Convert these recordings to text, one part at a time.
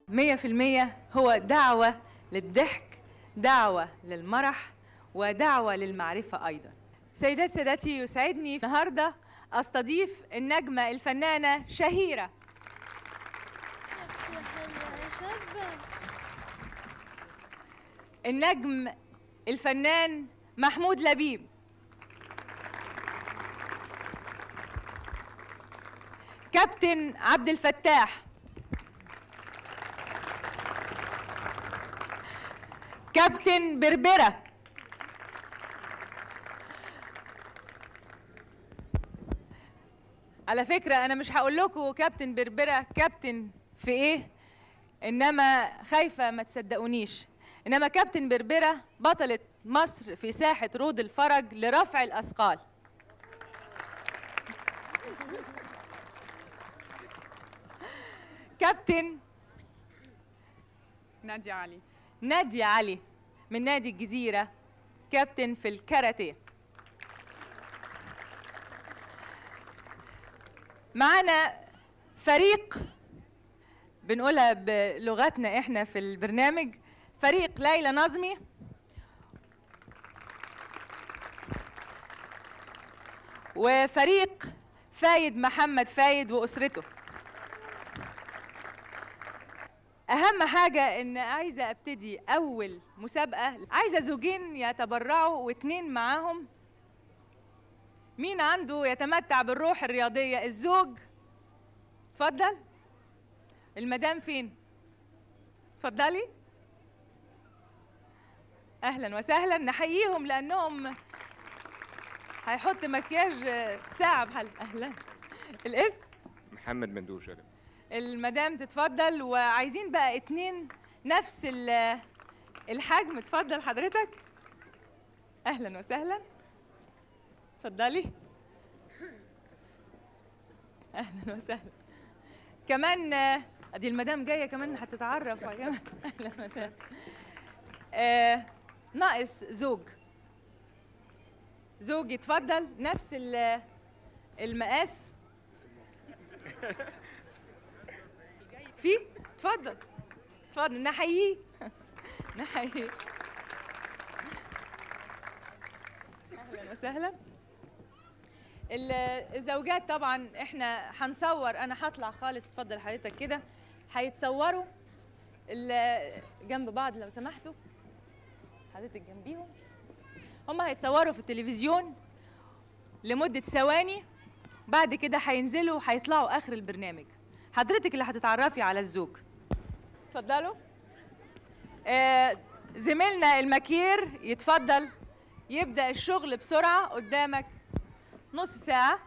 100% هو دعوة للضحك، دعوة للمرح، ودعوة للمعرفة أيضا. سيدات سادتي، يسعدني النهاردة أستضيف النجمة الفنانة شهيرة. النجم الفنان محمود لبيب. كابتن عبد الفتاح. كابتن بربرة. على فكرة أنا مش هقول لكم كابتن بربرة كابتن في إيه، إنما خايفة ما تصدقونيش، إنما كابتن بربرة بطلة مصر في ساحة رود الفرج لرفع الأثقال. كابتن نادية علي. نادية علي من نادي الجزيرة، كابتن في الكاراتيه. معانا فريق بنقولها بلغتنا احنا في البرنامج، فريق ليلى نظمي وفريق فايد محمد فايد وأسرته. أهم حاجة إن عايزة أبتدي أول مسابقة، عايزة زوجين يتبرعوا واتنين معاهم. مين عنده يتمتع بالروح الرياضية؟ الزوج. اتفضل. المدام فين؟ اتفضلي. أهلا وسهلا، نحييهم لأنهم هيحط مكياج ساعة بحال. أهلا. الاسم؟ محمد مندوش. المدام تتفضل، وعايزين بقى اتنين نفس الحجم. اتفضل حضرتك. اهلا وسهلا، اتفضلي. اهلا وسهلا. كمان ادي المدام جايه كمان هتتعرف كمان. اهلا وسهلا. ناقص زوج. زوج يتفضل نفس المقاس. في؟ اتفضل اتفضل، نحييه. نحييه. اهلا وسهلا. الزوجات طبعا احنا هنصور، انا هطلع خالص، اتفضل حضرتك كده. هيتصوروا جنب بعض لو سمحتوا، حضرتك جنبيهم. هم هيتصوروا في التلفزيون لمدة ثواني، بعد كده هينزلوا هيطلعوا اخر البرنامج. حضرتك اللي هتتعرفي على الزوج. اتفضلوا. زميلنا المكير يتفضل يبدأ الشغل بسرعة، قدامك نص ساعة.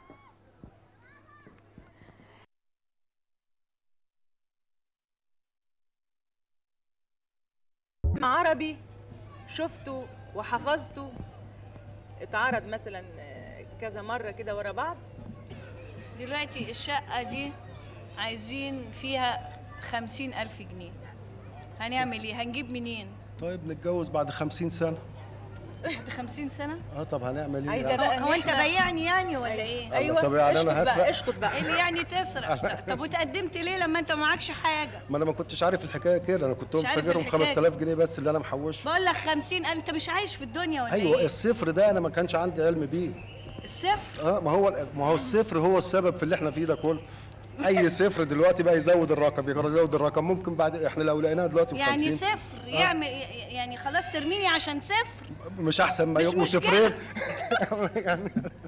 عربي شفته وحفظته، اتعرض مثلا كذا مرة كده ورا بعض. دلوقتي الشقة دي عايزين فيها 50,000 جنيه، هنعمل ايه؟ هنجيب منين؟ طيب نتجوز بعد 50 سنة. بعد 50 سنة؟ طب هنعمل ايه؟ عايزة بقى هو انت بيعني يعني ولا ايه؟ ايوه. طب يعني انا هسرق؟ اسكت بقى. اللي يعني تسرق؟ طب وتقدمت ليه لما انت معكش حاجة؟ ما انا ما كنتش عارف الحكاية كده، انا كنت فاكرهم 5000 جنيه بس اللي انا محوشه. بقول لك 50,000، انت مش عايش في الدنيا ولا ايوه ايه؟ الصفر ده انا ما كانش عندي علم بيه. الصفر؟ ما هو الصفر هو السبب في اللي احنا فيه ده كله. اي صفر دلوقتي بقى يزود الرقم، يزود الرقم، ممكن بعد احنا لو لقيناها دلوقتي ب 50 يعني صفر يعمل يعني خلاص ترميني عشان صفر؟ مش احسن ما يبقوا صفرين؟ يعني